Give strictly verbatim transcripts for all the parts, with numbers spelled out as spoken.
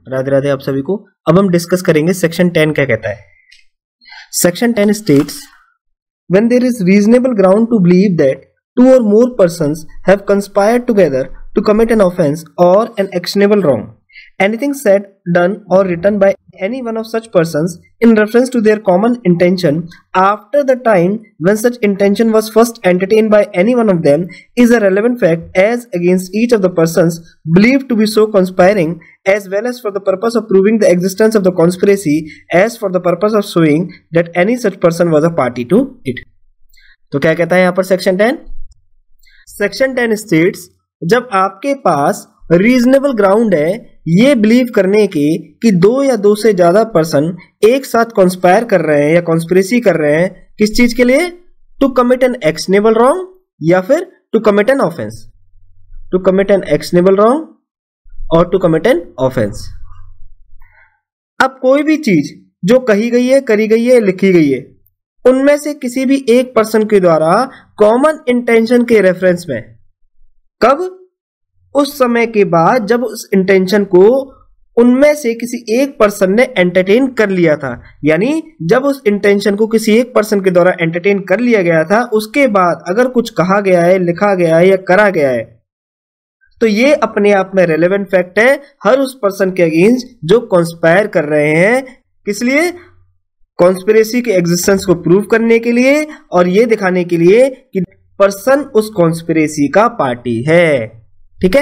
राधे राधे आप सभी को। अब हम डिस्कस करेंगे सेक्शन टेन क्या कहता है। Section ten states when there is reasonable ground to believe that two or more persons have conspired together to commit an offence or an actionable wrong, anything said, done or written by any one of such persons in reference to their common intention after the time when such intention was first entertained by any one of them is a relevant fact as against each of the persons believed to be so conspiring, as well as for the purpose of proving the existence of the conspiracy as for the purpose of showing that any such person was a party to it. तो क्या कहता है यहाँ पर section ten? Section ten states जब आपके पास reasonable ground है ये बिलीव करने के कि दो या दो से ज्यादा पर्सन एक साथ कॉन्स्पायर कर रहे हैं या कॉन्स्पिरेसी कर रहे हैं, किस चीज के लिए? To commit an actionable wrong या फिर to commit an offence. To commit an actionable wrong और टू कमिट एन ऑफेंस। अब कोई भी चीज जो कही गई है, करी गई है, लिखी गई है, उनमें से किसी भी एक पर्सन के द्वारा कॉमन इंटेंशन के रेफरेंस में, कब? उस समय के बाद जब उस इंटेंशन को उनमें से किसी एक पर्सन ने एंटरटेन कर लिया था, यानी जब उस इंटेंशन को किसी एक पर्सन के द्वारा एंटरटेन कर लिया गया था, उसके बाद अगर कुछ कहा गया है, लिखा गया है या करा गया है, तो ये अपने आप में रेलेवेंट फैक्ट है हर उस पर्सन के अगेंस्ट जो कॉन्स्पायर कर रहे हैं। किस लिए? कॉन्स्पिरेसी के एग्जिस्टेंस को प्रूव करने के लिए और ये दिखाने के लिए कि पर्सन उस कॉन्स्पिरेसी का पार्टी है। ठीक है,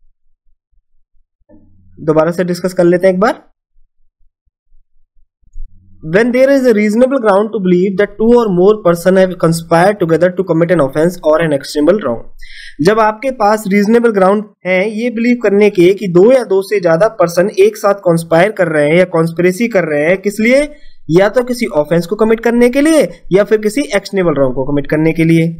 दोबारा से डिस्कस कर लेते हैं एक बार। When there is a reasonable ground to believe that two or more person have conspired together to commit an offense or an actionable wrong, जब आपके पास रीजनेबल ग्राउंड है ये बिलीव करने के कि दो या दो से ज्यादा पर्सन एक साथ कॉन्स्पायर कर रहे हैं या कॉन्स्पिरेसी कर रहे हैं, किस लिए? या तो किसी ऑफेंस को कमिट करने के लिए या फिर किसी एक्शनेबल रॉन्ग को कमिट करने के लिए।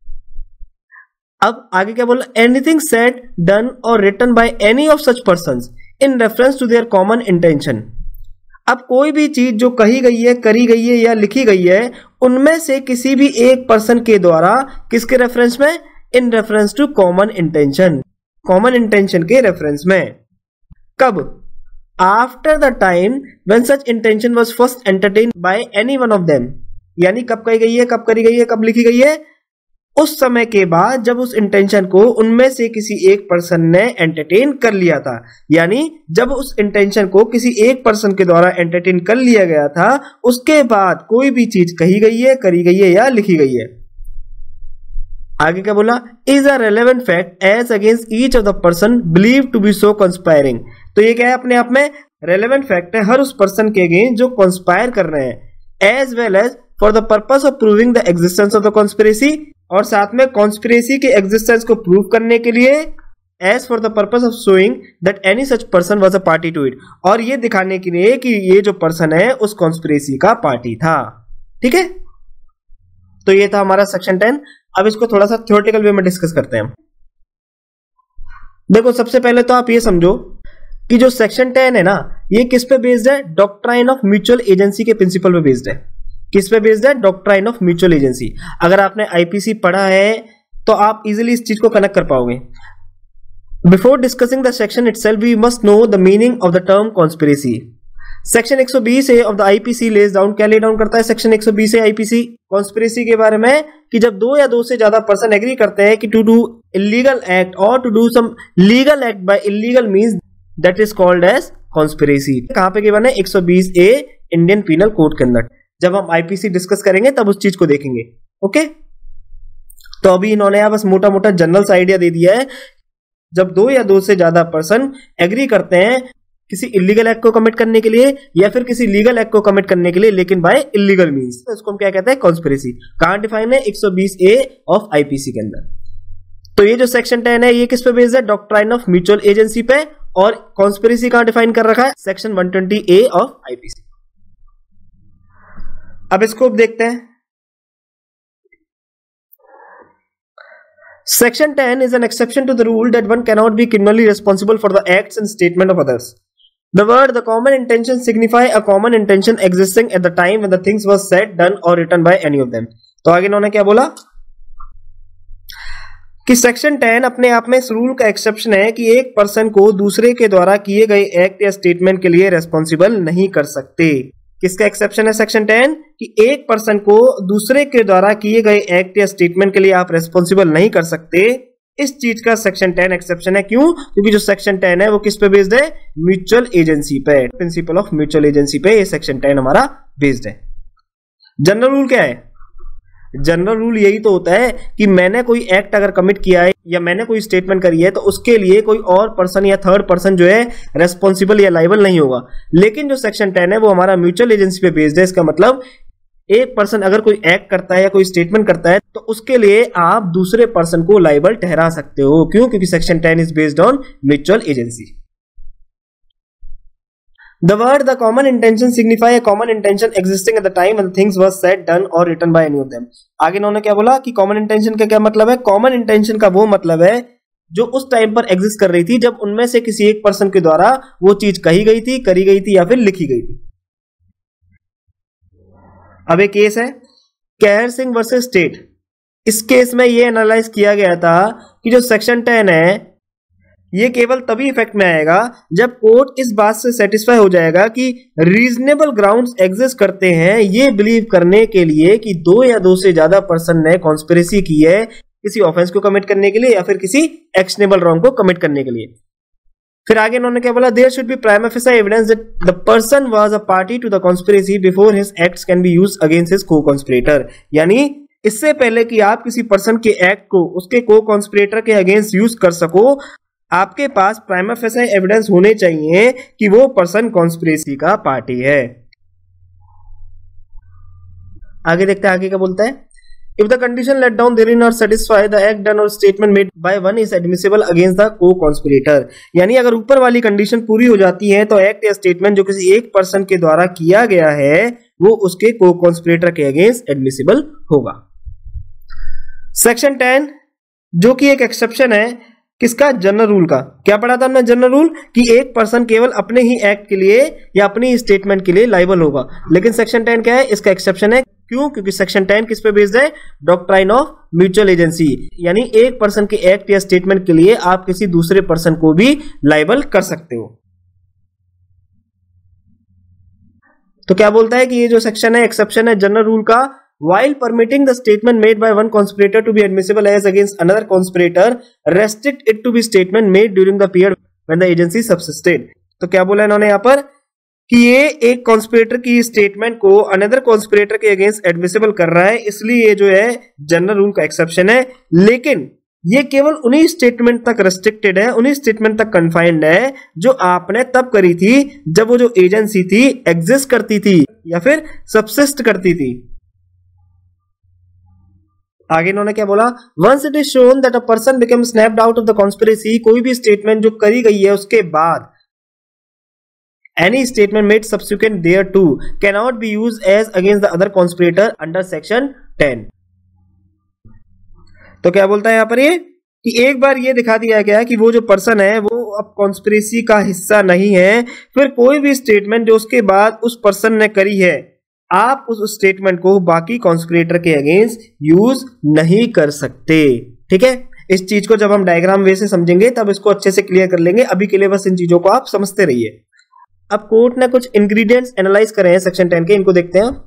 अब आगे क्या बोला? Anything said, done or written by any of such persons in reference to their common intention. अब कोई भी चीज जो कही गई है, करी गई है या लिखी गई है, उनमें से किसी भी एक पर्सन के द्वारा किसके रेफरेंस में? In reference to common intention. Common intention के रेफरेंस में। कब? After the time when such intention was first entertained by any one of them, यानी कब कही गई है, कब करी गई है, कब लिखी गई है? उस समय के बाद जब उस इंटेंशन को उनमें से किसी एक पर्सन ने एंटरटेन कर लिया था, यानी जब उस इंटेंशन को किसी एक पर्सन के द्वारा एंटरटेन कर लिया गया था, उसके बाद कोई भी चीज कही गई है, करी गई है या लिखी गई है। आगे क्या बोला? Is a relevant fact as against each of the person believe to be so conspiring. तो ये क्या है? अपने आप में रेलेवेंट फैक्ट है हर उस पर्सन के अगेंस्ट जो कंस्पायर कर रहे हैं, as well as for the purpose of proving the existence of the conspiracy, और साथ में कॉन्स्पिरेसी के एग्जिस्टेंस को प्रूव करने के लिए, as for the purpose of showing that any such person was a party to it, और ये दिखाने के लिए कि ये जो पर्सन है उस कॉन्स्पिरेसी का पार्टी था। ठीक है, तो ये था हमारा सेक्शन टेन। अब इसको थोड़ा सा थ्योरेटिकल वे में डिस्कस करते हैं। देखो, सबसे पहले तो आप ये समझो कि जो सेक्शन टेन है ना, ये किस पे बेस्ड है? डॉक्ट्राइन ऑफ म्यूचुअल एजेंसी के प्रिंसिपल पे बेस्ड है। किस पे बेस्ड है? Doctrine of mutual agency. अगर आपने आईपीसी पढ़ा है तो आप इजीली इस चीज को कनेक्ट कर पाओगे। Before discussing the section itself we must know the meaning of the term conspiracy. Section एक सौ बीस A of the IPC lays down, क्या ले डाउन करता है सेक्शन एक सौ बीस ए आईपीसी? कॉन्स्पिरेसी के बारे में कि जब दो या दो से ज्यादा पर्सन एग्री करते हैं कि to do illegal act or to do some legal act by illegal means, that is called as conspiracy. कहां पे गिवन है? एक सौ बीस ए इंडियन पीनल कोड के अंदर। जब हम आईपीसी डिस्कस करेंगे तब उस चीज को देखेंगे। ओके, तो अभी इन्होंने यहां बस मोटा मोटा जनरल सा आइडिया दे दिया है। जब दो या दो से ज्यादा पर्सन एग्री करते हैं किसी इलीगल एक्ट को कमिट करने के लिए या फिर किसी लीगल एक्ट को कमिट करने के लिए, लेकिन बाय इलीगल मींस, तो इसको हम क्या कहते हैं? कॉन्स्पिरेसी। कहां डिफाइन है? एक सौ बीस ए ऑफ आईपीसी के अंदर। तो ये जो सेक्शन टेन है ये किस पे बेस्ड है? डॉक्ट्राइन ऑफ म्यूचुअल एजेंसी पे। और कॉन्स्पिरेसी कहां डिफाइन कर रखा है? सेक्शन एक सौ बीस ए ऑफ आईपीसी। अब इसको देखते हैं। Section ten is an exception to the rule that one cannot be criminally responsible for the acts and statement of others. The word the common intention signify a common intention existing at the time when the things was said, done or written by any of them. तो आगे इन्होंने क्या बोला कि section ten अपने आप में इस रूल का एक्सेप्शन है कि एक पर्सन को दूसरे के द्वारा किए गए एक्ट या स्टेटमेंट के लिए रेस्पॉन्सिबल नहीं कर सकते। किसका एक्सेप्शन है सेक्शन टेन? कि एक पर्सन को दूसरे के द्वारा किए गए एक्ट या स्टेटमेंट के लिए आप रेस्पॉन्सिबल नहीं कर सकते। इस चीज का सेक्शन टेन एक्सेप्शन है। क्यों? क्योंकि जो सेक्शन टेन है वो किस पे बेस्ड है? म्यूचुअल एजेंसी पे, प्रिंसिपल ऑफ म्यूचुअल एजेंसी पे ये सेक्शन टेन हमारा बेस्ड है। जनरल रूल क्या है? जनरल रूल यही तो होता है कि मैंने कोई एक्ट अगर कमिट किया है या मैंने कोई स्टेटमेंट करी है तो उसके लिए कोई और पर्सन या थर्ड पर्सन जो है रेस्पॉन्सिबल या लाइबल नहीं होगा। लेकिन जो सेक्शन टेन है वो हमारा म्यूचुअल एजेंसी पे बेस्ड है। इसका मतलब एक पर्सन अगर कोई एक्ट करता है या कोई स्टेटमेंट करता है तो उसके लिए आप दूसरे पर्सन को लाइबल ठहरा सकते हो। क्यों? क्योंकि section ten is based on mutual agency. The word the common intention signify a common intention existing at the time when the things was said, done or written by any of them. आगे इन्होंने क्या बोला कि common intention का क्या मतलब है? common intention का वो मतलब है जो उस टाइम पर एग्जिस्ट कर रही थी जब उनमें से किसी एक पर्सन के द्वारा वो चीज कही गई थी, करी गई थी या फिर लिखी गई थी। अब एक केस है कहर सिंह वर्सेस स्टेट। इस केस में ये एनालाइज किया गया था कि जो सेक्शन टेन है ये केवल तभी इफेक्ट में आएगा जब कोर्ट इस बात से सेटिस्फाई हो जाएगा कि रीजनेबल ग्राउंड्स एग्जिस्ट करते हैं ये बिलीव करने के लिए कि दो या दो से ज्यादा पर्सन ने कॉन्स्पिरेसी की है किसी ऑफेंस को कमिट करने के लिए या फिर किसी एक्शनेबल रॉन्ग को कमिट करने के लिए। फिर आगे इन्होंने क्या बोला? There should be prima facie evidence that the person was a party to the conspiracy before his acts can be used against his co conspirator. यानी इससे पहले कि आप किसी पर्सन के एक्ट को उसके को कॉन्स्पिरेटर के अगेंस्ट यूज कर सको आपके पास प्राइमा फेसी एविडेंस होने चाहिए कि वो पर्सन कॉन्स्पिरेसी का पार्टी है। आगे देखते हैं आगे क्या बोलता है। If the condition laid down therein are satisfy the act done or statement made by one is admissible against the co conspirator. यानी अगर ऊपर वाली कंडीशन पूरी हो जाती है तो एक्ट या स्टेटमेंट जो किसी एक पर्सन के द्वारा किया गया है वो उसके को कॉन्स्पिरेटर के अगेंस्ट एडमिसिबल होगा। सेक्शन टेन जो कि एक एक्सेप्शन है किसका? जनरल रूल का। क्या पढ़ा था हमने जनरल रूल? कि एक पर्सन केवल अपने ही एक्ट के लिए या अपनी स्टेटमेंट के लिए लाइबल होगा। लेकिन सेक्शन टेन क्या है? इसका एक्सेप्शन है। क्यों? क्योंकि सेक्शन टेन किस पे बेस्ड है? Doctrine of mutual agency. यानी एक पर्सन के एक्ट या स्टेटमेंट के लिए आप किसी दूसरे पर्सन को भी लाइबल कर सकते हो। तो क्या बोलता है कि ये जो सेक्शन है एक्सेप्शन है जनरल रूल का। While permitting the statement made by one conspirator to be admissible as against another conspirator, restrict it to be statement made during the period when the agency subsisted. तो क्या बोला इन्होंने यहाँ पर कि ये एक कॉन्स्पिरेटर की स्टेटमेंट को अनदर कॉन्स्पिरेटर के अगेंस्ट एडमिसिबल कर रहा है, इसलिए ये जो है जनरल रूल का एक्सेप्शन है। लेकिन ये केवल उन्हीं स्टेटमेंट तक रेस्ट्रिक्टेड है, उन्हीं स्टेटमेंट तक कन्फाइंड है जो आपने तब करी थी जब वो जो एजेंसी थी एग्जिस्ट करती थी या फिर सबसिस्ट करती थी। आगे इन्होंने क्या बोला? Once it is shown that a person become snapped out of the conspiracy, कोई भी स्टेटमेंट जो करी गई है उसके बाद any statement made subsequent thereto can not be used as against the other conspirator under section ten. तो क्या बोलता है यहां पर ये कि एक बार ये दिखा दिया गया कि वो जो पर्सन है वो अब कॉन्स्पिरेसी का हिस्सा नहीं है, फिर कोई भी स्टेटमेंट जो उसके बाद उस पर्सन ने करी है आप उस स्टेटमेंट को बाकी कॉन्स्पिरेटर के अगेंस्ट यूज नहीं कर सकते। ठीक है, इस चीज को जब हम डायग्राम वे से समझेंगे तब इसको अच्छे से क्लियर कर लेंगे। अभी के लिए बस इन चीजों को आप समझते रहिए। अब कोर्ट ने कुछ इंग्रेडिएंट्स एनालाइज करे हैं सेक्शन टेन के, इनको देखते हैं।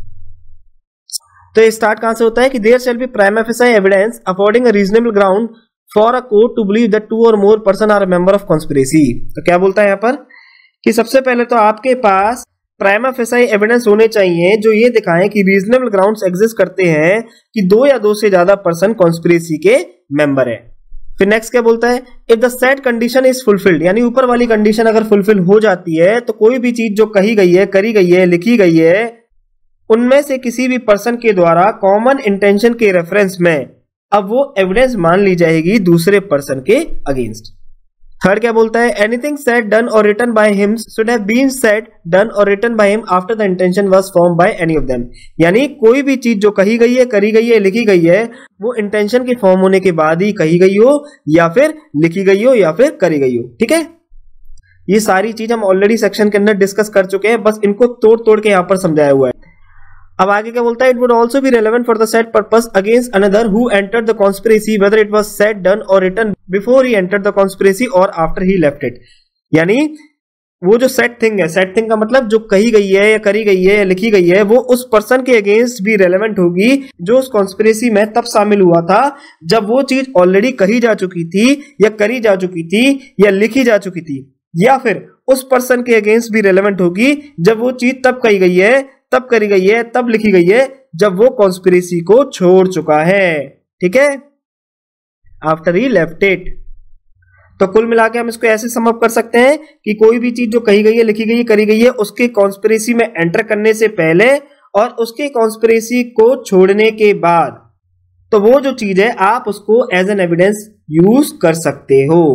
तो ये स्टार्ट कहां से होता है कि there shall be prima facie evidence affording a reasonable ground for a court to believe that two or more person are a member of conspiracy. तो क्या बोलता है यहां पर कि सबसे पहले तो आपके पास प्राइमा फेसी एविडेंस होने चाहिए जो ये दिखाएं कि रीजनेबल ग्राउंड्स एग्जिस्ट करते हैं कि दो या दो से ज्यादा पर्सन कॉन्स्पिरेसी के मेंबर है। फिर नेक्स्ट क्या बोलता है? If the set condition is fulfilled, यानी ऊपर वाली कंडीशन अगर फुलफिल हो जाती है तो कोई भी चीज जो कही गई है, करी गई है, लिखी गई है, उनमें से किसी भी पर्सन के द्वारा कॉमन इंटेंशन के रेफरेंस में अब वो एविडेंस मान ली जाएगी दूसरे पर्सन के अगेंस्ट। थर्ड क्या बोलता है? Anything said done or written by him should have been said done or written by him after the intention was formed by any of them. यानी कोई भी चीज जो कही गई है, करी गई है, लिखी गई है, वो इंटेंशन के फॉर्म होने के बाद ही कही गई हो या फिर लिखी गई हो या फिर करी गई हो। ठीक है, ये सारी चीज हम ऑलरेडी सेक्शन के अंदर डिस्कस कर चुके हैं, बस इनको तोड़ तोड़ के यहां पर समझाया हुआ है। अब आगे क्या बोलता है, it would also be relevant for the set purpose against another who entered the conspiracy whether it was said done or written before he entered the conspiracy or after he left it. यानी वो जो set thing है, set thing का मतलब जो कही गई है या करी गई है या लिखी गई है, वो उस पर्सन के अगेंस्ट भी रेलेवेंट होगी जो उस कॉन्स्पिरेसी में तब शामिल हुआ था जब वो चीज ऑलरेडी कही जा चुकी थी या करी जा चुकी थी या लिखी जा चुकी थी, या फिर उस पर्सन के अगेंस्ट भी रेलेवेंट होगी जब वो चीज तब कही गई है, तब करी गई है, तब लिखी गई है जब वो कॉन्स्पिरेसी को छोड़ चुका है। ठीक है, आफ्टर ही लेफ्ट इट। तो कुल मिलाकर हम इसको ऐसे सम अप कर सकते हैं कि कोई भी चीज जो कही गई है, लिखी गई है, करी गई है, उसके कॉन्स्पिरेसी में एंटर करने से पहले और उसके कॉन्स्पिरेसी को छोड़ने के बाद, तो वो जो चीज है आप उसको एज एन एविडेंस यूज कर सकते हो।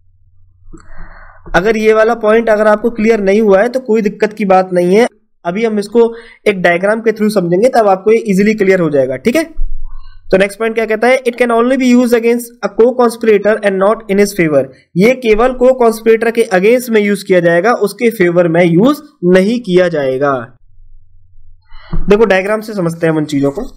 अगर ये वाला पॉइंट अगर आपको क्लियर नहीं हुआ है तो कोई दिक्कत की बात नहीं है, अभी हम इसको एक डायग्राम के थ्रू समझेंगे तब आपको ये इजीली क्लियर हो जाएगा। ठीक है, तो नेक्स्ट पॉइंट क्या कहता है, it can only be use against a co conspirator and not in his favour. ये केवल को कॉन्स्पिरेटर के अगेंस्ट में यूज किया जाएगा, उसके फेवर में यूज नहीं किया जाएगा। देखो डायग्राम से समझते हैं हम उन चीजों को।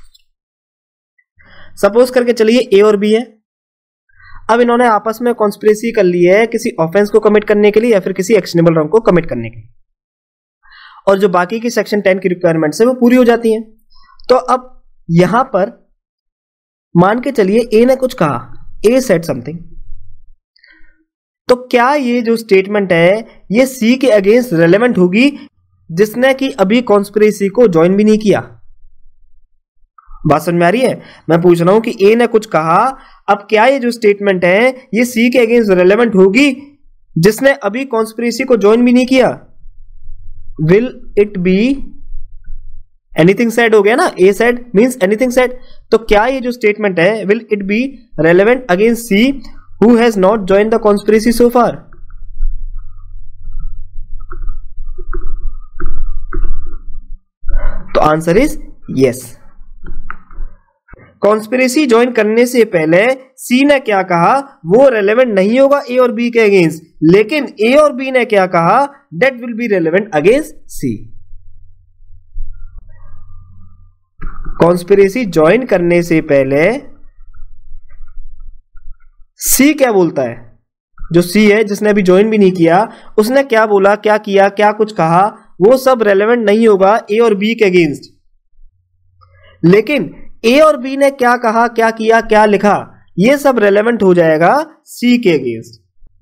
सपोज करके चलिए ए और बी है। अब इन्होंने आपस में कॉन्स्पिरेसी कर ली है किसी ऑफेंस को कमिट करने के लिए या फिर किसी एक्शनेबल रॉन्ग को कमिट करने के लिए, और जो बाकी की सेक्शन टेन की रिक्वायरमेंट्स है वो पूरी हो जाती हैं। तो अब यहां पर मान के चलिए ए ने कुछ कहा, ए सेड समथिंग, तो क्या ये जो स्टेटमेंट है ये सी के अगेंस्ट रेलेवेंट होगी जिसने कि अभी कॉन्स्पिरेसी को ज्वाइन भी नहीं किया? बात समझ में आ रही है? मैं पूछ रहा हूं कि ए ने कुछ कहा, अब क्या ये जो स्टेटमेंट है ये सी के अगेंस्ट रेलेवेंट होगी जिसने अभी कॉन्स्पिरेसी को ज्वाइन भी नहीं किया? Will it be anything said हो गया ना, a said means anything said. तो क्या ये जो स्टेटमेंट है will it be relevant against C who has not join the conspiracy so far? तो answer is yes. Conspiracy join करने से पहले सी ने क्या कहा वो रेलेवेंट नहीं होगा ए और बी के अगेंस्ट, लेकिन ए और बी ने क्या कहा that will be relevant against C. Conspiracy join करने से पहले सी क्या बोलता है, जो सी है जिसने अभी ज्वाइन भी नहीं किया, उसने क्या बोला, क्या किया, क्या कुछ कहा, वो सब रेलेवेंट नहीं होगा ए और बी के अगेंस्ट, लेकिन ए और बी ने क्या कहा, क्या किया, क्या लिखा, ये सब रेलेवेंट हो जाएगा सी के अगेंस्ट।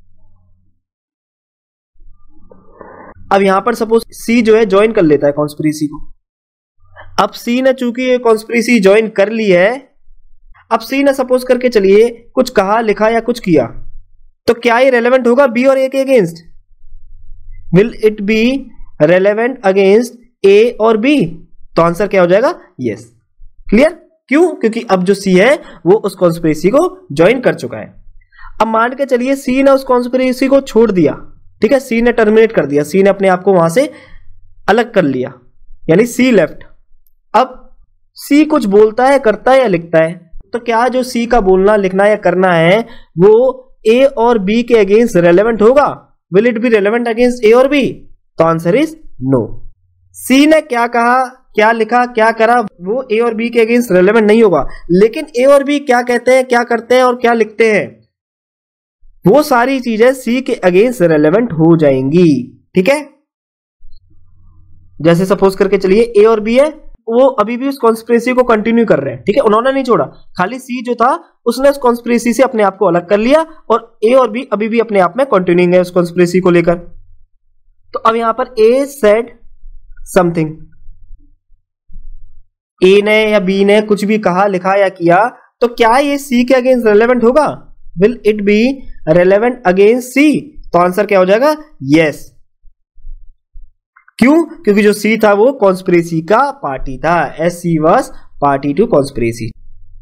अब यहां पर सपोज सी जो है ज्वाइन कर लेता है कॉन्स्पिरेसी को। अब सी ने चूंकि कॉन्स्पिरेसी ज्वाइन कर ली है, अब सी ने सपोज करके चलिए कुछ कहा, लिखा या कुछ किया, तो क्या ये रेलेवेंट होगा बी और ए के against? Will it be relevant against A और बी? तो आंसर क्या हो जाएगा यस। क्लियर? क्यों? क्योंकि अब जो सी है वो उस कॉन्स्पिरेसी को ज्वाइन कर चुका है। अब मान के चलिए सी ने उस कॉन्स्पिरेसी को छोड़ दिया, ठीक है, सी ने टर्मिनेट कर दिया, सी ने अपने आप को वहां से अलग कर लिया, यानी सी लेफ्ट। अब सी कुछ बोलता है, करता है या लिखता है, तो क्या जो सी का बोलना, लिखना या करना है वो ए और बी के अगेंस्ट रेलेवेंट होगा? Will it be relevant against A और बी? तो आंसर इज नो। सी ने क्या कहा, क्या लिखा, क्या करा, वो ए और बी के अगेंस्ट रेलेवेंट नहीं होगा, लेकिन ए और बी क्या कहते हैं, क्या करते हैं और क्या लिखते हैं, वो सारी चीजें सी के अगेंस्ट रेलेवेंट हो जाएंगी। ठीक है, जैसे सपोज करके चलिए ए और बी है, वो अभी भी उस कॉन्स्पिरेसी को कंटिन्यू कर रहे हैं, ठीक है, उन्होंने नहीं छोड़ा, खाली सी जो था उसने उस कॉन्स्पिरेसी से अपने आप को अलग कर लिया और ए और बी अभी भी अपने आप में कंटिन्यूइंग है उस कॉन्स्पिरेसी को लेकर। तो अब यहां पर ए सेड समथिंग, ए ने या बी ने कुछ भी कहा, लिखा या किया, तो क्या ये सी के अगेंस्ट रेलेवेंट होगा? Will it be relevant against C? तो आंसर क्या हो जाएगा यस। क्यों? क्योंकि जो सी था वो कॉन्स्पिरेसी का पार्टी था, as C was party to conspiracy.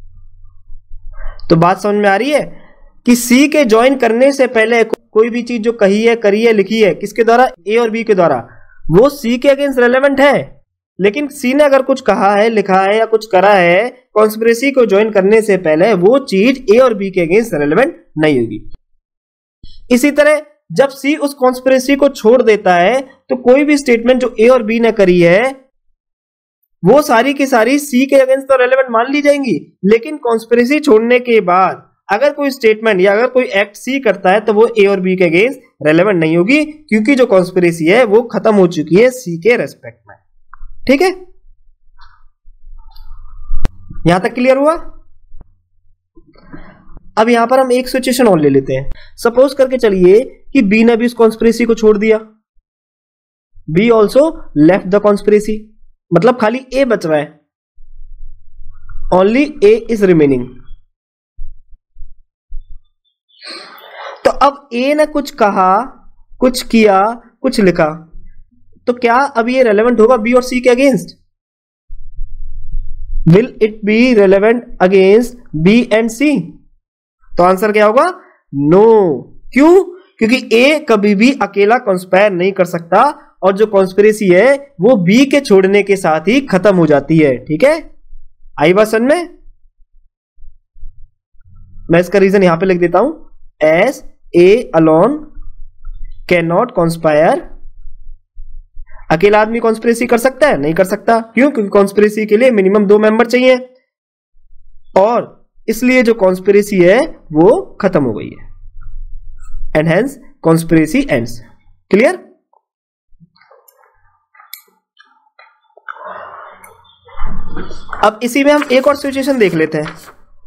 तो बात समझ में आ रही है कि सी के ज्वाइन करने से पहले कोई भी चीज जो कही है, करी है, लिखी है, किसके द्वारा? ए और बी के द्वारा, वो सी के अगेंस्ट रेलेवेंट है, लेकिन सी ने अगर कुछ कहा है, लिखा है या कुछ करा है कॉन्स्पिरेसी को ज्वाइन करने से पहले, वो चीज ए और बी के अगेंस्ट रेलेवेंट नहीं होगी। इसी तरह जब सी उस कॉन्स्पिरेसी को छोड़ देता है तो कोई भी स्टेटमेंट जो ए और बी ने करी है वो सारी की सारी सी के अगेंस्ट तो रेलेवेंट मान ली जाएंगी, लेकिन कॉन्स्पिरेसी छोड़ने के बाद अगर कोई स्टेटमेंट या अगर कोई एक्ट सी करता है तो वो ए और बी के अगेंस्ट रेलेवेंट नहीं होगी, क्योंकि जो कॉन्स्पिरेसी है वो खत्म हो चुकी है सी के रेस्पेक्ट में। ठीक है, यहां तक क्लियर हुआ? अब यहां पर हम एक सिचुएशन और ले लेते हैं। सपोज करके चलिए कि बी ने भी इस कॉन्स्पिरेसी को छोड़ दिया, B also left the conspiracy, मतलब खाली ए बच रहा है, ओनली ए इज रिमेनिंग। तो अब ए ने कुछ कहा, कुछ किया, कुछ लिखा, तो क्या अब ये रेलेवेंट होगा बी और सी के against? Will it be relevant against B and C? तो आंसर क्या होगा? नो। क्यों? क्योंकि ए कभी भी अकेला कॉन्स्पायर नहीं कर सकता, और जो कॉन्स्पिरेसी है वो बी के छोड़ने के साथ ही खत्म हो जाती है। ठीक है, आई बात समझ में? मैं इसका रीजन यहां पे लिख देता हूं, as A alone can not conspire. अकेला आदमी कॉन्स्पिरेसी कर सकता है? नहीं कर सकता। क्यों? क्योंकि कॉन्स्पिरेसी के लिए मिनिमम दो मेंबर चाहिए, और इसलिए जो कॉन्स्पिरेसी है वो खत्म हो गई है, and hence conspiracy ends. Clear? अब इसी में हम एक और सिचुएशन देख लेते हैं।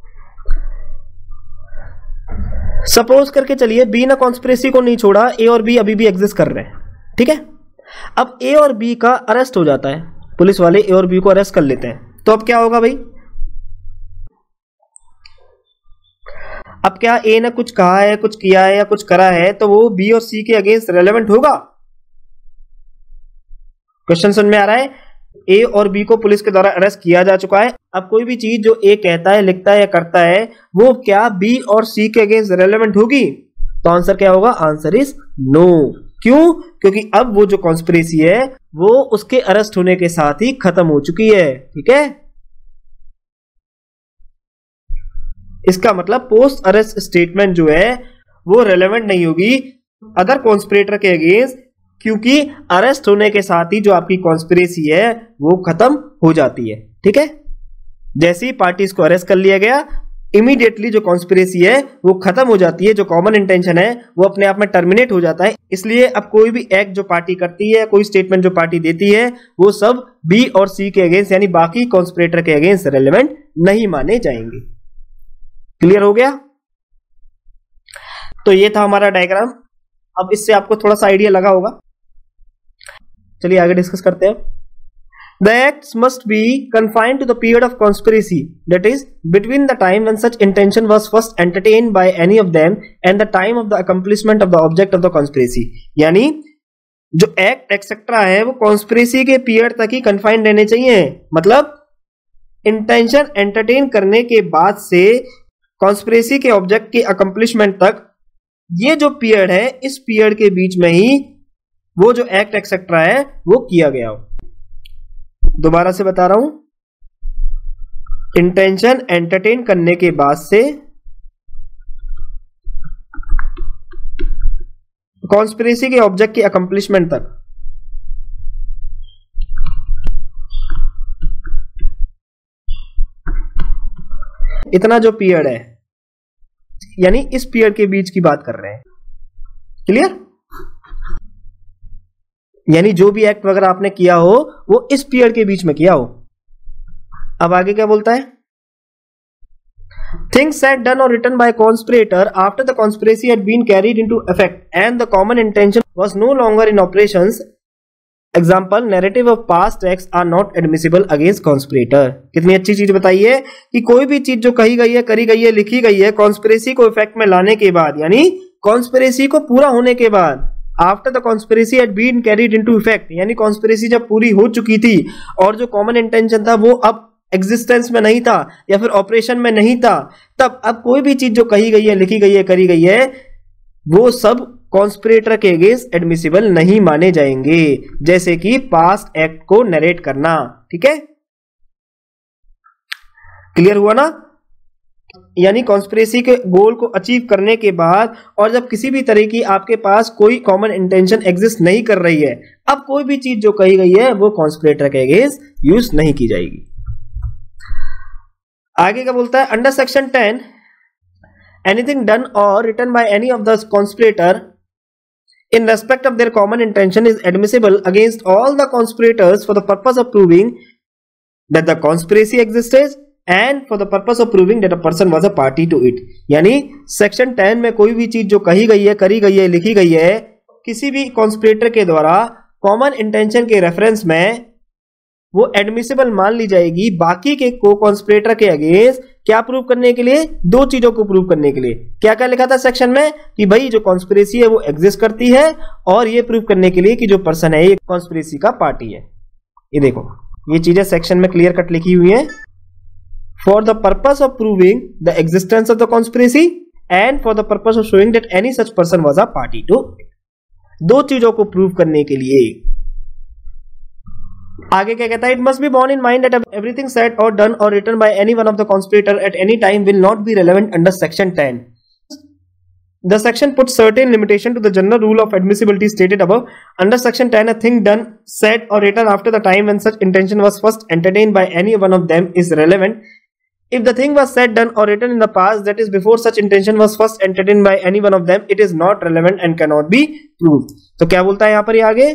सपोज करके चलिए बी ने कॉन्स्पिरेसी को नहीं छोड़ा, ए और बी अभी भी एग्जिस्ट कर रहे हैं। ठीक है, अब ए और बी का अरेस्ट हो जाता है, पुलिस वाले ए और बी को अरेस्ट कर लेते हैं। तो अब क्या होगा भाई? अब क्या ए ने कुछ कहा है, कुछ किया है या कुछ करा है, तो वो बी और सी के अगेंस्ट रेलेवेंट होगा? क्वेश्चन समझ में आ रहा है? ए और बी को पुलिस के द्वारा अरेस्ट किया जा चुका है। अब कोई भी चीज जो ए कहता है, लिखता है या करता है, वो क्या बी और सी के अगेंस्ट रेलेवेंट होगी? तो आंसर क्या होगा? Answer is no. क्यों? क्योंकि अब वो जो कॉन्स्पिरेसी है वो उसके अरेस्ट होने के साथ ही खत्म हो चुकी है। ठीक है, इसका मतलब पोस्ट अरेस्ट स्टेटमेंट जो है वो रेलेवेंट नहीं होगी अदर कॉन्स्पिरेटर के अगेंस्ट, क्योंकि अरेस्ट होने के साथ ही जो आपकी कॉन्स्पिरेसी है वो खत्म हो जाती है। ठीक है, जैसे ही पार्टीज को अरेस्ट कर लिया गया, इमीडिएटली जो कॉन्स्पिरेसी है वो खत्म हो जाती है, जो कॉमन इंटेंशन है वो अपने आप में टर्मिनेट हो जाता है। इसलिए अब कोई भी एक्ट जो पार्टी करती है, कोई स्टेटमेंट जो पार्टी देती है, वो सब बी और सी के अगेंस्ट यानी बाकी कॉन्स्पिरेटर के अगेंस्ट रेलेवेंट नहीं माने जाएंगे। क्लियर हो गया? तो ये था हमारा डायग्राम। अब इससे आपको थोड़ा सा आइडिया लगा होगा। चलिए आगे डिस्कस करते हैं। The acts must be confined to the period of conspiracy, that is, between the time when such intention was first entertained by any of them and the time of the accomplishment of the object of the conspiracy. यानी जो act etcetera है वो conspiracy के period तक ही confined रहने चाहिए। मतलब intention entertain करने के बाद से कॉन्स्पिरेसी के ऑब्जेक्ट के अकम्प्लिशमेंट तक, ये जो पीरियड है, इस पीरियड के बीच में ही वो जो एक्ट एक्सेट्रा है वो किया गया हो। दोबारा से बता रहा हूं, इंटेंशन एंटरटेन करने के बाद से कॉन्स्पिरेसी के ऑब्जेक्ट के अकम्प्लिशमेंट तक, इतना जो पीरियड है, यानी इस पीरियड के बीच की बात कर रहे हैं। क्लियर? यानी जो भी एक्ट वगैरह आपने किया हो वो इस पीरियड के बीच में किया हो। अब आगे क्या बोलता है? Things said, done or written by a conspirator after the conspiracy had been carried into effect and the common intention was no longer in operations. Example, narrative of past acts are not admissible against conspirator. कितनी अच्छी चीज बताई है कि कोई भी चीज जो कही गई है, करी गई है, लिखी गई है कॉन्स्पिरेसी को इफेक्ट में लाने के बाद, यानी कॉन्स्पिरेसी को पूरा होने के बाद, after the conspiracy had been carried into effect, यानी कॉन्स्पिरेसी जब पूरी हो चुकी थी और जो कॉमन इंटेंशन था वो अब एग्जिस्टेंस में नहीं था या फिर ऑपरेशन में नहीं था, तब अब कोई भी चीज जो कही गई है, लिखी गई है, करी गई है, वो सब कॉन्स्पिरेटर के अगेंस्ट एडमिसिबल नहीं माने जाएंगे। जैसे कि पास्ट एक्ट को नरेट करना। ठीक है, क्लियर हुआ ना? यानी कॉन्स्पिरेसी के गोल को अचीव करने के बाद और जब किसी भी तरह की आपके पास कोई कॉमन इंटेंशन एग्जिस्ट नहीं कर रही है, अब कोई भी चीज जो कही गई है वो कॉन्स्पिरेटर के अगेंस्ट यूज नहीं की जाएगी। आगे क्या बोलता है, under section ten, anything done or written by any of the conspirator in respect of their common intention is admissible against all the conspirators for the purpose of proving that the conspiracy existed and for the purpose of proving that a person was a party to it। यानी section ten में कोई भी चीज जो कही गई है, करी गई है, लिखी गई है, किसी भी कॉन्स्पिरेटर के द्वारा कॉमन इंटेंशन के रेफरेंस में वो एडमिसिबल मान ली जाएगी बाकी के को कॉन्स्पिरेटर के अगेंस्ट। क्या प्रूव करने के लिए? दो चीजों को प्रूव करने के लिए। क्या क्या लिखा था सेक्शन में कि भाई जो कॉन्स्पिरेसी है वो एग्जिस्ट करती है, और ये प्रूव करने के लिए कि जो पर्सन है ये कॉन्स्पिरेसी का पार्टी है। ये देखो, ये चीजें सेक्शन में क्लियर कट लिखी हुई है। For the purpose of proving the existence of the conspiracy and for the purpose of showing that any such person was a party to. दो चीजों को प्रूव करने के लिए। आगे क्या कहता है, it must be borne in mind that everything said or done or written by any one of the conspirator at any time will not be relevant under section ten. The section puts certain limitation to the general rule of admissibility stated above. Under section ten, a thing done, said or written after the time when such intention was first entertained by any one of them is relevant. If the thing was said, done or written in the past, that is before such intention was first entertained by any one of them, it is not relevant and cannot be proved. तो क्या बोलता है यहाँ पर ये आगे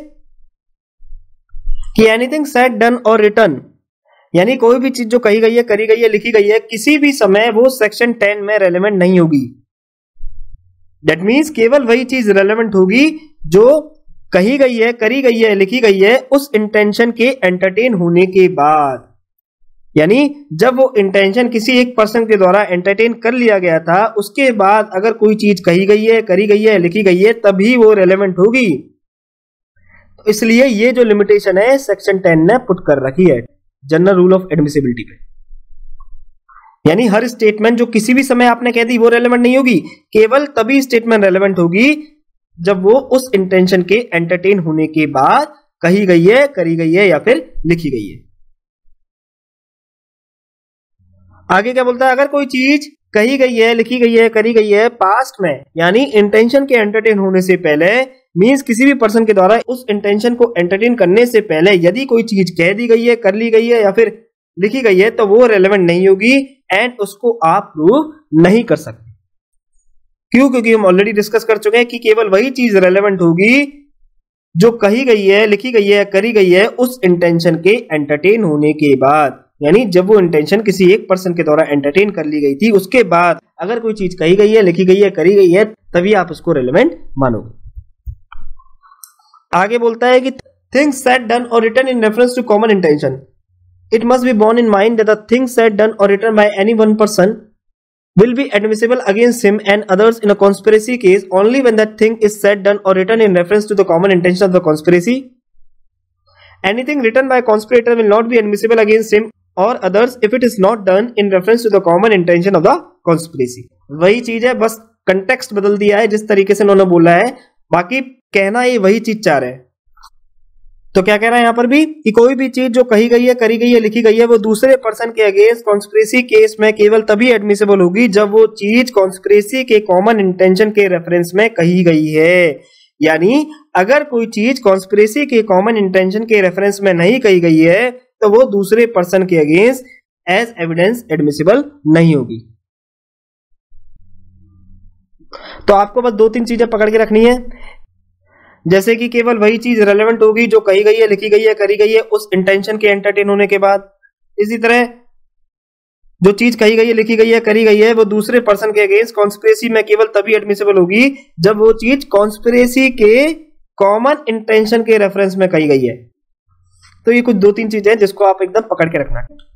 कि anything said done or written, यानी कोई भी चीज जो कही गई है, करी गई है, लिखी गई है, किसी भी समय वो सेक्शन टेन में रेलेवेंट नहीं होगी। दैट मीन्स केवल वही चीज रेलेवेंट होगी जो कही गई है, करी गई है, लिखी गई है उस इंटेंशन के एंटरटेन होने के बाद। यानी जब वो इंटेंशन किसी एक पर्सन के द्वारा एंटरटेन कर लिया गया था, उसके बाद अगर कोई चीज कही गई है, करी गई है, लिखी गई है, तभी वो रेलेवेंट होगी। इसलिए ये जो लिमिटेशन है सेक्शन टेन ने पुट कर रखी है जनरल रूल ऑफ एडमिसिबिलिटी पे। यानी हर स्टेटमेंट जो किसी भी समय आपने कह दी वो रेलेवेंट नहीं होगी, केवल तभी स्टेटमेंट रेलेवेंट होगी जब वो उस इंटेंशन के एंटरटेन होने के बाद कही गई है, करी गई है या फिर लिखी गई है। आगे क्या बोलता है, अगर कोई चीज कही गई है, लिखी गई है, करी गई है पास्ट में, यानी इंटेंशन के एंटरटेन होने से पहले, मींस किसी भी पर्सन के द्वारा उस इंटेंशन को एंटरटेन करने से पहले यदि कोई चीज कह दी गई है, कर ली गई है या फिर लिखी गई है, तो वो रेलेवेंट नहीं होगी एंड उसको आप प्रूव नहीं कर सकते। क्यों? क्योंकि हम ऑलरेडी डिस्कस कर चुके हैं कि केवल वही चीज रेलेवेंट होगी जो कही गई है, लिखी गई है, करी गई है उस इंटेंशन के एंटरटेन होने के बाद। यानी जब वो इंटेंशन किसी एक पर्सन के द्वारा एंटरटेन कर ली गई थी, उसके बाद अगर कोई चीज कही गई है, लिखी गई है, करी गई है, तभी आप उसको रेलेवेंट मानोगे। आगे बोलता है कि things said done or written in reference to common intention, it must be borne in mind that the things said done or written by any one person will be admissible against him and others in a conspiracy case only when that thing is said, done or written in reference to the common intention of the conspiracy. Anything written by a conspirator will not be admissible against him or others if it is not done in reference to the common intention of the conspiracy. वही चीज है, बस context बदल दिया है जिस तरीके से उन्होंने बोला है, बाकी कहना ये वही चीज चाह रहे हैं। तो क्या कह रहा है यहां पर भी कि कोई भी चीज जो कही गई है, करी गई है, लिखी गई है, वो दूसरे पर्सन के अगेंस्ट कॉन्स्पिरेसी केस में केवल तभी एडमिसिबल होगी जब वो चीज कॉन्स्पिरेसी के कॉमन इंटेंशन के रेफरेंस में कही गई है। यानी अगर कोई चीज कॉन्स्पिरेसी के कॉमन इंटेंशन के रेफरेंस में नहीं कही गई है तो वो दूसरे पर्सन के अगेंस्ट एज एविडेंस एडमिसिबल नहीं होगी। तो आपको बस दो तीन चीजें पकड़ के रखनी है, जैसे कि केवल वही चीज रेलेवेंट होगी जो कही गई है, लिखी गई है, करी गई है उस इंटेंशन के एंटरटेन होने के बाद। इसी तरह जो चीज कही गई है, लिखी गई है, करी गई है, वो दूसरे पर्सन के अगेंस्ट कॉन्स्पिरेसी में केवल तभी एडमिसिबल होगी जब वो चीज कॉन्स्पिरेसी के कॉमन इंटेंशन के रेफरेंस में कही गई है। तो ये कुछ दो तीन चीजें हैं जिसको आप एकदम पकड़ के रखना है।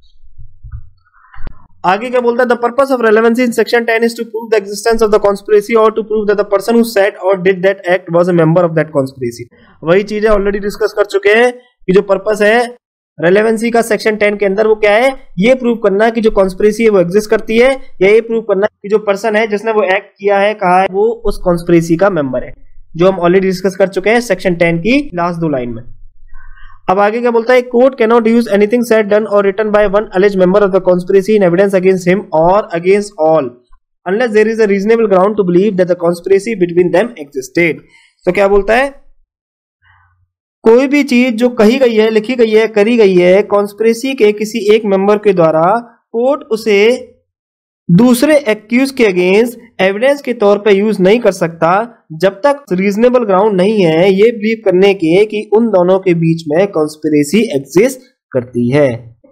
आगे क्या बोलता है, the purpose of relevancy in section ten is to prove the existence of the conspiracy or to prove that the person who said or did that act was a member of that conspiracy. वही चीजें already discuss कर चुके हैं कि जो purpose है relevancy का section ten के अंदर वो क्या है, ये प्रूव करना कि जो कॉन्स्पिरेसी है वो एग्जिस्ट करती है, या ये प्रूव करना कि जो पर्सन है जिसने वो एक्ट किया है, कहा है, वो उस कॉन्स्पिरेसी का मेंबर है, जो हम ऑलरेडी डिस्कस कर चुके हैं सेक्शन टेन की लास्ट दो लाइन में। अब आगे क्या बोलता है, court can not use anything said done or written by one alleged member of the conspiracy in evidence against him or against all unless there is a reasonable ground to believe that the conspiracy between them existed. तो क्या बोलता है कोई भी चीज जो कही गई है, लिखी गई है, करी गई है कॉन्स्पिरेसी के किसी एक मेंबर के द्वारा, कोर्ट उसे दूसरे एक्यूज के अगेंस्ट एविडेंस के तौर पे यूज नहीं कर सकता जब तक रीजनेबल ग्राउंड नहीं है ये बिलीव करने के कि उन दोनों के बीच में कॉन्स्पिरेसी एग्जिस्ट करती है।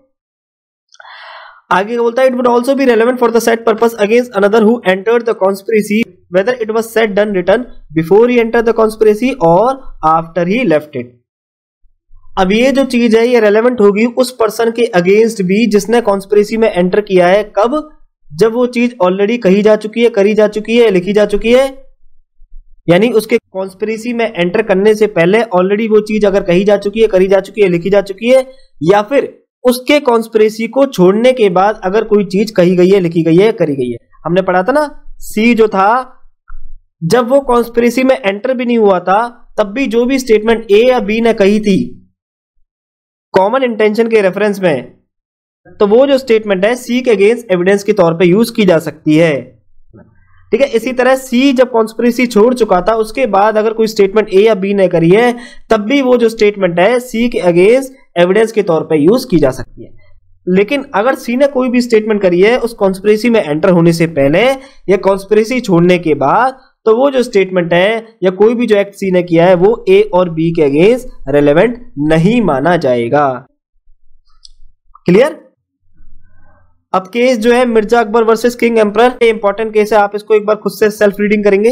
आगे बोलता है, it would also be relevant for the set purpose against another who entered the conspiracy whether it was said done written before he enter the conspiracy or after he left it. अब ये जो चीज है ये relevant होगी उस person के against भी जिसने कॉन्स्पिरेसी में एंटर किया है। कब? जब वो चीज ऑलरेडी कही जा चुकी है, करी जा चुकी है, लिखी जा चुकी है, यानी उसके कॉन्स्पिरेसी में एंटर करने से पहले ऑलरेडी वो चीज अगर कही जा चुकी है, करी जा चुकी है, लिखी जा चुकी है, या फिर उसके कॉन्स्पिरेसी को छोड़ने के बाद अगर कोई चीज कही गई है, लिखी गई है, करी गई है। हमने पढ़ा था ना, सी जो था, जब वो कॉन्स्पिरेसी में एंटर भी नहीं हुआ था तब भी जो भी स्टेटमेंट ए या बी ने कही थी कॉमन इंटेंशन के रेफरेंस में, तो वो जो स्टेटमेंट है सी के अगेंस्ट एविडेंस के तौर पे यूज की जा सकती है। ठीक है, इसी तरह सी जब कॉन्स्पिरेसी छोड़ चुका था उसके बाद अगर कोई स्टेटमेंट ए या बी ने करी है तब भी वो जो स्टेटमेंट है सी के अगेंस्ट एविडेंस के तौर पे यूज की जा सकती है। लेकिन अगर सी ने कोई भी स्टेटमेंट करी है उस कॉन्स्पिरेसी में एंटर होने से पहले या कॉन्स्पिरेसी छोड़ने के बाद, तो वो जो स्टेटमेंट है या कोई भी जो एक्ट सी ने किया है वो ए और बी के अगेंस्ट रेलेवेंट नहीं माना जाएगा। क्लियर? अब केस जो है Mirza Akbar versus king emperor, important case है, आप इसको एक बार खुद से सेल्फ रीडिंग करेंगे।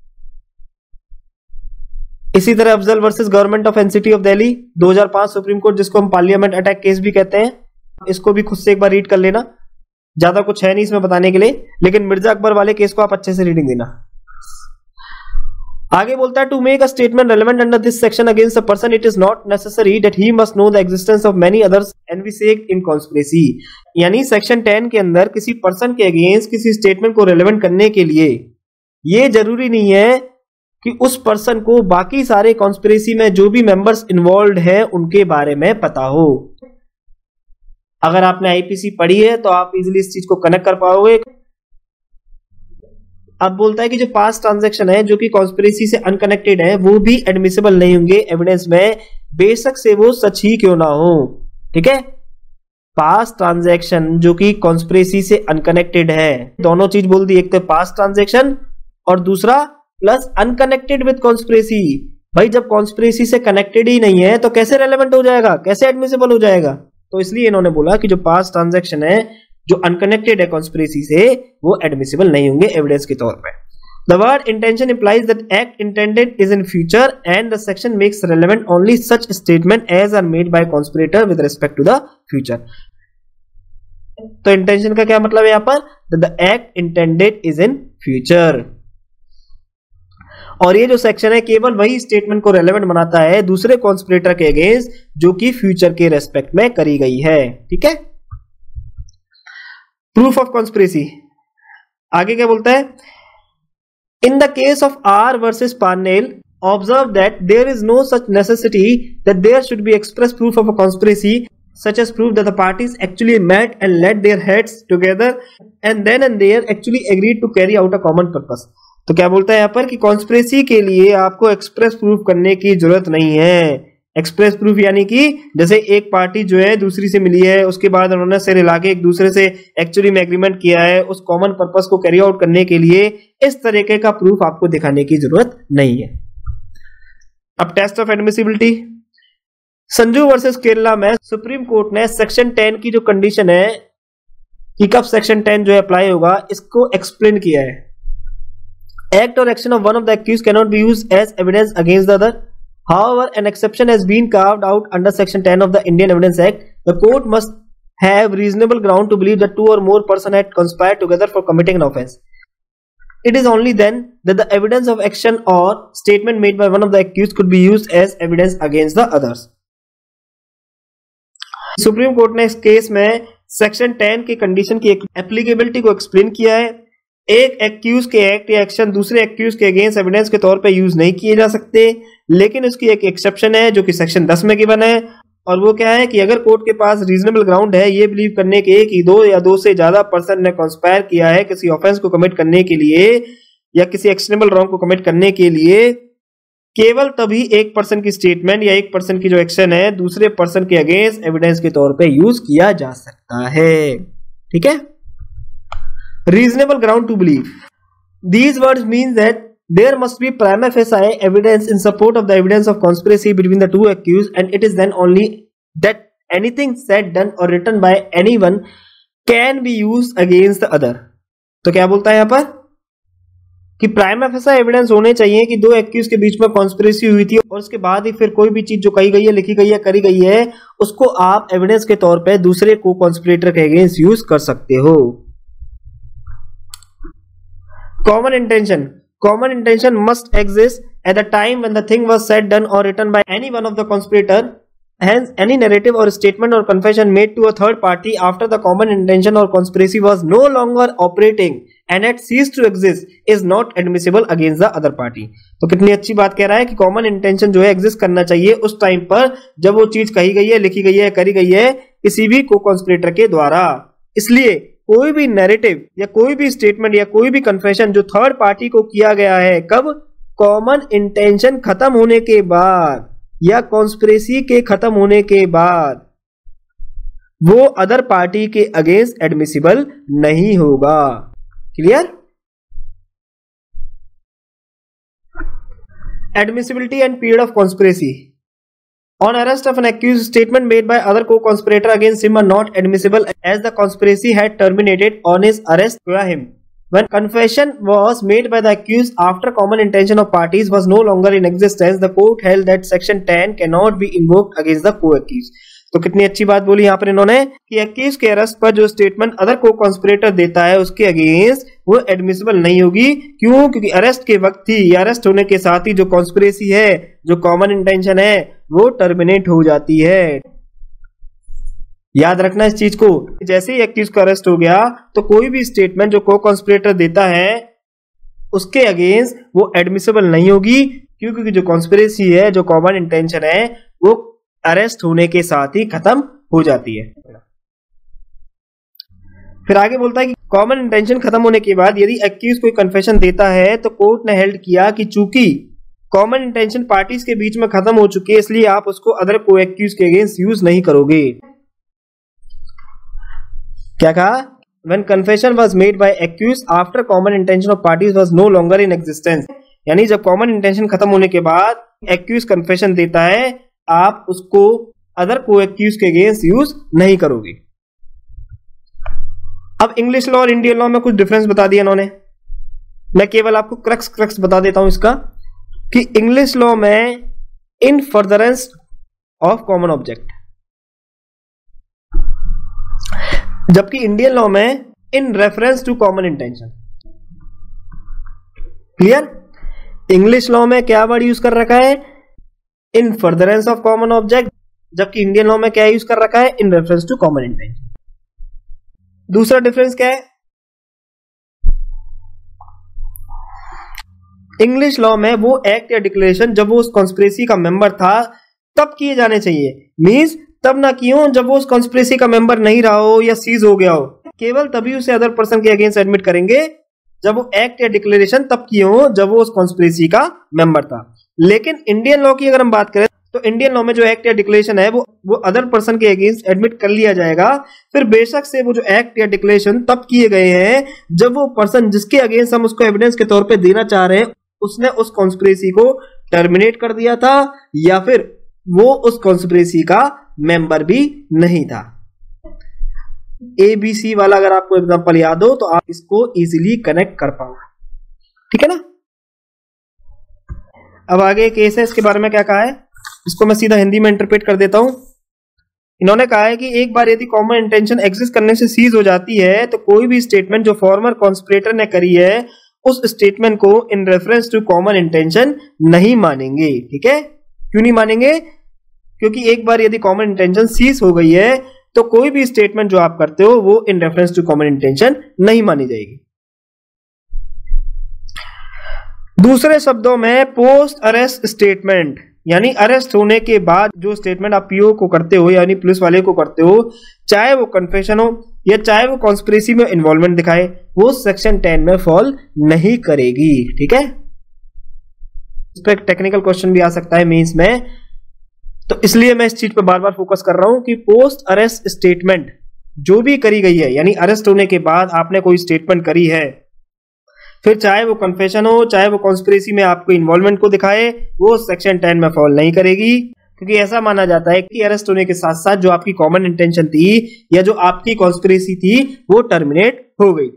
इसी तरह Afzal versus government of NCT of Delhi दो हज़ार पाँच सुप्रीम कोर्ट, जिसको हम पार्लियामेंट अटैक केस भी कहते हैं, इसको भी खुद से एक बार रीड कर लेना। ज्यादा कुछ है नहीं इसमें बताने के लिए, लेकिन मिर्जा अकबर वाले केस को आप अच्छे से रीडिंग देना। आगे बोलता है, to make a statement relevant under this section against a person it is not necessary that he must know the existence of many others and we say in conspiracy. यानी section ten के अंदर किसी person के against किसी statement को relevant करने के लिए ये जरूरी नहीं है कि उस पर्सन को बाकी सारे कॉन्स्पिरेसी में जो भी मेंबर्स इन्वॉल्व हैं उनके बारे में पता हो। अगर आपने आईपीसी पढ़ी है तो आप इजीली इस चीज को कनेक्ट कर पाओगे। अब बोलता है कि जो पास्ट ट्रांजैक्शन है जो कि कॉन्स्पिरेसी से अनकनेक्टेड है वो भी एडमिसिबल नहीं होंगे एविडेंस में, बेशक से वो सच ही क्यों ना हो। ठीक है, पास्ट ट्रांजैक्शन जो कि कॉन्स्पिरेसी से अनकनेक्टेड है, दोनों चीज बोल दी, एक तो पास्ट ट्रांजैक्शन और दूसरा प्लस अनकनेक्टेड विद कॉन्स्पिरेसी। भाई जब कॉन्स्पिरेसी से कनेक्टेड ही नहीं है तो कैसे रेलेवेंट हो जाएगा, कैसे एडमिसिबल हो जाएगा? तो इसलिए इन्होंने बोला कि जो पास्ट ट्रांजैक्शन है जो अनकनेक्टेड है कॉन्स्पिरेसी से वो एडमिसिबल नहीं होंगे एविडेंस के तौर पे। The word intention implies that act intended is in future and the section makes relevant only such statement as are made by conspirator with respect to the future. तो intention का क्या मतलब है यहाँ पर? That the act intended is in future. और ये जो सेक्शन है केवल वही स्टेटमेंट को रेलेवेंट बनाता है दूसरे कॉन्स्पिरेटर के अगेंस्ट जो कि फ्यूचर के रेस्पेक्ट में करी गई है। ठीक है, प्रूफ ऑफ कॉन्स्पिरेसी आगे क्या बोलता है? In the case of R versus Parnell observe that there is no such necessity that there should be express proof of a conspiracy such as proof that the parties actually met and laid their heads together and then and there actually agreed to carry out a common purpose. तो क्या बोलता है यहाँ पर कि conspiracy के लिए आपको एक्सप्रेस प्रूफ करने की जरूरत नहीं है। एक्सप्रेस प्रूफ यानी कि जैसे एक पार्टी जो है दूसरी से मिली है, उसके बाद उन्होंने सिर हिला के एक दूसरे से एक्चुअली में एग्रीमेंट किया है, उस कॉमन पर्पस को कैरी आउट करने के लिए इस तरीके का प्रूफ आपको दिखाने की जरूरत नहीं है। अब test of admissibility, Sanju versus Kerala में सुप्रीम कोर्ट ने सेक्शन टेन की जो कंडीशन है कि कब सेक्शन टेन जो है अप्लाई होगा इसको एक्सप्लेन किया है। एक्ट और action of one of the accused can not be used as evidence against the other. However, an exception has been carved out under Section ten of the Indian Evidence Act. The court must have reasonable ground to believe that two or more persons had conspired together for committing an offence. It is only then that the evidence of action or statement made by one of the accused could be used as evidence against the others. Supreme court ने इस case में section ten की condition की applicability को explain किया है। एक accused के एक्ट या एक्शन दूसरे एक्यूज के अगेंस्ट एविडेंस के तौर पे यूज नहीं किए जा सकते, लेकिन उसकी एक एक्सेप्शन है जो कि सेक्शन दस में गिवन है, और वो क्या है कि अगर कोर्ट के पास रीजनेबल ग्राउंड है ये बिलीव करने के कि दो या दो से ज्यादा पर्सन ने कॉन्स्पायर किया है किसी ऑफेंस को कमिट करने के लिए या किसी एक्शनेबल रॉन्ग को कमिट करने के लिए, केवल तभी एक पर्सन की स्टेटमेंट या एक पर्सन की जो एक्शन है दूसरे पर्सन के अगेंस्ट एविडेंस के तौर पे यूज किया जा सकता है। ठीक है। Reasonable ground to believe, these words mean that there must be prima facie evidence in support of the evidence of conspiracy between the two accused, and it is then only that anything said, done or written by anyone can be used against the other। तो क्या बोलता है यहां पर कि prima फेसा evidence होने चाहिए कि दो एक्यूज के बीच में कॉन्स्पिरेसी हुई थी और उसके बाद ही फिर कोई भी चीज जो कही गई है, लिखी गई है, करी गई है, उसको आप एविडेंस के तौर पे दूसरे को कॉन्स्पिरेटर के अगेंस्ट यूज कर सकते हो। Common intention, common intention must exist at the time when the thing was said, done or written by any one of the conspirator. Hence, any narrative or statement or confession made to a third party after the common intention or conspiracy was no longer operating and had ceased to exist is not admissible against the other party। तो कितनी अच्छी बात कह रहा है कि common intention जो है एग्जिस्ट करना चाहिए उस टाइम पर जब वो चीज कही गई है, लिखी गई है, करी गई है किसी भी को कॉन्स्पिरेटर के द्वारा। इसलिए कोई भी नैरेटिव या कोई भी स्टेटमेंट या कोई भी कन्फेशन जो थर्ड पार्टी को किया गया है, कब? कॉमन इंटेंशन खत्म होने के बाद या कॉन्स्पिरेसी के खत्म होने के बाद, वो अदर पार्टी के अगेंस्ट एडमिसिबल नहीं होगा। Clear? Admissibility and period of conspiracy. On arrest of an accused, statement made by other co-conspirator against him are not admissible as the conspiracy had terminated on his arrest by him. When confession was made by the accused after common intention of parties was no longer in existence, the court held that section ten cannot be invoked against the co-accused। तो कितनी अच्छी बात बोली यहाँ पर इन्होंने कि accused के अरेस्ट पर जो स्टेटमेंट अदर को कॉन्स्पिरेटर देता है उसके अगेंस्ट वो एडमिसिबल नहीं होगी। क्यों? क्योंकि अरेस्ट के वक्त ही या अरेस्ट होने के साथ ही जो कॉन्स्पिरेसी है, जो कॉमन इंटेंशन है, वो टर्मिनेट हो जाती है। याद रखना इस चीज को, जैसे ही एक्यूज का अरेस्ट हो गया तो कोई भी स्टेटमेंट जो को कॉन्स्पिरेटर देता है उसके अगेंस्ट वो एडमिसिबल नहीं होगी। क्यों? क्योंकि जो कॉन्स्पिरेसी है, जो कॉमन इंटेंशन है, वो अरेस्ट होने के साथ ही खत्म हो जाती है। फिर आगे बोलता है कि कॉमन इंटेंशन खत्म होने के बाद यदि एक्यूज कोई कन्फेशन देता है तो कोर्ट ने हेल्ड किया कि चूंकि कॉमन इंटेंशन पार्टीज के बीच में खत्म हो चुकी है इसलिए आप उसको अदर को एक्यूज के अगेंस्ट यूज नहीं करोगे। क्या कहा? When confession was made by accused after common intention of parties was no longer in existence, यानी जब कॉमन इंटेंशन खत्म होने के बाद एक्यूज कन्फेशन देता है आप उसको अदर को एक्यूज के अगेंस्ट यूज नहीं करोगे। अब इंग्लिश लॉ और इंडियन लॉ में कुछ डिफरेंस बता दिया इन्होंने। मैं केवल आपको क्रक्स क्रक्स बता देता हूं इसका कि इंग्लिश लॉ में in furtherance of common object, जबकि इंडियन लॉ में in reference to common intention. Clear? English law में क्या वर्ड यूज कर रखा है? In furtherance of common object, जबकि इंडियन लॉ में क्या यूज कर रखा है? In reference to common intention. दूसरा डिफरेंस क्या है? इंग्लिश लॉ में वो एक्ट या डिक्लेरेशन जब वो उस कॉन्स्पिरेसी का मेंबर था तब किए जाने चाहिए, मींस तब ना किए जब वो उस कॉन्स्पिरेसी का मेंबर नहीं रहा हो या सीज हो गया हो। केवल तभी उसे अदर पर्सन के अगेंस्ट एडमिट करेंगे जब वो एक्ट या डिक्लेरेशन तब किए हो जब वो उस कॉन्स्पिरेसी का मेंबर था। लेकिन इंडियन लॉ की अगर हम बात करें तो इंडियन लॉ में जो एक्ट या डिक्लेरेशन है वो वो अदर पर्सन के अगेंस्ट एडमिट कर लिया जाएगा, फिर बेशक से वो जो एक्ट या डिक्लेरेशन तब किए गए हैं जब वो पर्सन जिसके अगेंस्ट हम उसको एविडेंस के तौर पे देना चाह रहे हैं उसने उस कॉन्स्पिरेसी को टर्मिनेट कर दिया था या फिर वो उस कॉन्स्पिरेसी का मेंबर भी नहीं था। ए बी सी वाला अगर आपको एग्जांपल याद हो तो आप इसको इजीली कनेक्ट कर पाओगे। ठीक है ना? अब आगे केस है, इसके बारे में क्या कहा है इसको मैं सीधा हिंदी में इंटरप्रेट कर देता हूं। इन्होंने कहा है कि एक बार यदि कॉमन इंटेंशन एग्जिस्ट करने से सीज हो जाती है तो कोई भी स्टेटमेंट जो फॉर्मर कॉन्स्पिरेटर ने करी है उस स्टेटमेंट को in reference to common intention नहीं मानेंगे। ठीक है? क्यों नहीं मानेंगे? क्योंकि एक बार यदि कॉमन इंटेंशन सीज हो गई है तो कोई भी स्टेटमेंट जो आप करते हो वो in reference to common intention नहीं मानी जाएगी। दूसरे शब्दों में पोस्ट अरेस्ट स्टेटमेंट, यानी अरेस्ट होने के बाद जो स्टेटमेंट आप पीओ को करते हो यानी पुलिस वाले को करते हो, चाहे वो कन्फेशन हो या चाहे वो कॉन्स्पिरेसी में इन्वॉल्वमेंट दिखाए, वो सेक्शन टेन में फॉल नहीं करेगी। ठीक है? इस पर टेक्निकल क्वेश्चन भी आ सकता है मेंस में, तो इसलिए मैं इस चीज पे बार बार फोकस कर रहा हूं कि पोस्ट अरेस्ट स्टेटमेंट जो भी करी गई है, यानी अरेस्ट होने के बाद आपने कोई स्टेटमेंट करी है, फिर चाहे वो कन्फेशन हो चाहे वो कॉन्स्पिरेसी में आपको इन्वॉल्वमेंट को दिखाए, वो सेक्शन टेन में फॉल नहीं करेगी, क्योंकि ऐसा माना जाता है कि अरेस्ट होने के साथ साथ जो आपकी कॉमन इंटेंशन थी या जो आपकी कॉन्स्पिरेसी थी वो टर्मिनेट हो गई।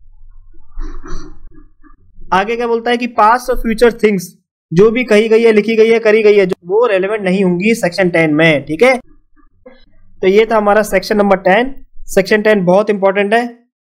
आगे क्या बोलता है कि पास्ट और फ्यूचर थिंग्स जो भी कही गई है, लिखी गई है, करी गई है, जो वो रेलेवेंट नहीं होंगी सेक्शन टेन में। ठीक है, तो ये था हमारा section number ten. Section ten बहुत इंपॉर्टेंट है।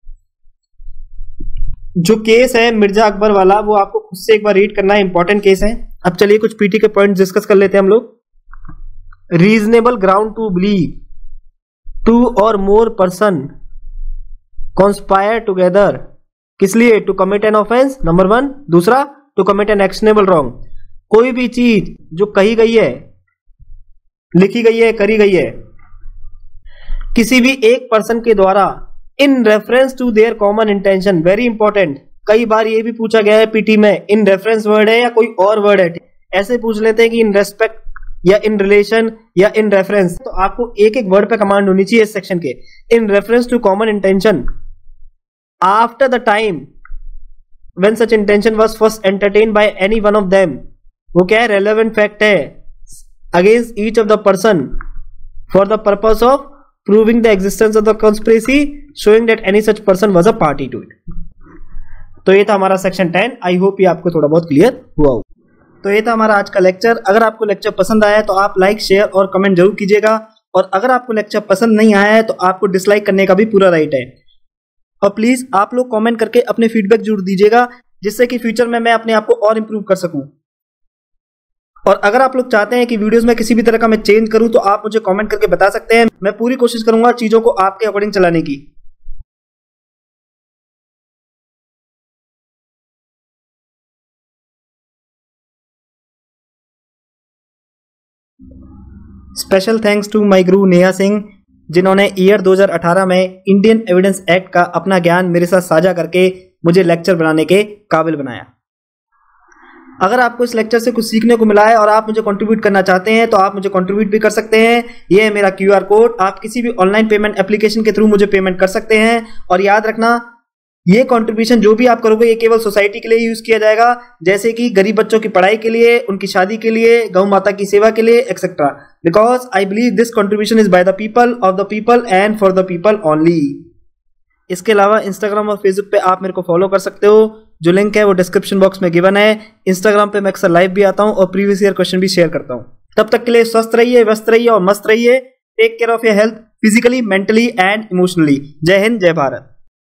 जो केस है मिर्जा अकबर वाला वो आपको खुद से एक बार रीड करना है, इंपॉर्टेंट केस है। अब चलिए कुछ पीटी के पॉइंट डिस्कस कर लेते हैं हम लोग। Reasonable ground to believe two or more person conspire together, किस लिए? To commit an offence, number one. दूसरा, to commit an actionable wrong. कोई भी चीज जो कही गई है, लिखी गई है, करी गई है किसी भी एक पर्सन के द्वारा in reference to their common intention, very important. कई बार ये भी पूछा गया है पीटी में, इन रेफरेंस वर्ड है या कोई और वर्ड है, ऐसे पूछ लेते हैं कि इन रेस्पेक्ट या इन रिलेशन या इन रेफरेंस, तो आपको एक एक वर्ड पे कमांड होनी चाहिए इस सेक्शन के। In reference to common intention after the time when such intention was first entertained by any one of them, वो क्या है? रेलेवेंट फैक्ट है against each of the person for the purpose of proving the existence of the conspiracy, showing that any such person was a party to it। तो ये था हमारा section ten. I hope ये आपको थोड़ा बहुत clear हुआ हो। तो ये था हमारा आज का लेक्चर। अगर आपको लेक्चर पसंद आया है तो आप लाइक, शेयर और कमेंट जरूर कीजिएगा, और अगर आपको लेक्चर पसंद नहीं आया है तो आपको डिसलाइक करने का भी पूरा राइट है। और प्लीज आप लोग कमेंट करके अपने फीडबैक जरूर दीजिएगा, जिससे कि फ्यूचर में मैं अपने आप को और इंप्रूव कर सकूं। और अगर आप लोग चाहते हैं कि वीडियोस में किसी भी तरह का मैं चेंज करूं तो आप मुझे कमेंट करके बता सकते हैं। मैं पूरी कोशिश करूंगा चीजों को आपके अकॉर्डिंग चलाने की। स्पेशल थैंक्स टू माय गुरु नेहा सिंह, जिन्होंने ईयर दो हज़ार अठारह में इंडियन एविडेंस एक्ट का अपना ज्ञान मेरे साथ साझा करके मुझे लेक्चर बनाने के काबिल बनाया। अगर आपको इस लेक्चर से कुछ सीखने को मिला है और आप मुझे कंट्रीब्यूट करना चाहते हैं तो आप मुझे कंट्रीब्यूट भी कर सकते हैं। ये है मेरा क्यू आर कोड, आप किसी भी ऑनलाइन पेमेंट एप्लीकेशन के थ्रू मुझे पेमेंट कर सकते हैं। और याद रखना, ये कंट्रीब्यूशन जो भी आप करोगे ये केवल सोसाइटी के लिए यूज किया जाएगा, जैसे कि गरीब बच्चों की पढ़ाई के लिए, उनकी शादी के लिए, गौ माता की सेवा के लिए, etcetera. Because I believe this contribution is by the people, of the people and for the people only. इसके अलावा इंस्टाग्राम और फेसबुक पे आप मेरे को फॉलो कर सकते हो, जो लिंक है वो डिस्क्रिप्शन बॉक्स में गिवन है। इंस्टाग्राम पे मैं अक्सर लाइव भी आता हूँ और प्रीवियस ईयर क्वेश्चन भी शेयर करता हूँ। तब तक के लिए स्वस्थ रहिए, व्यस्त रहिए और मस्त रहिए। Take care of your health physically, mentally and emotionally. जय हिंद, जय भारत।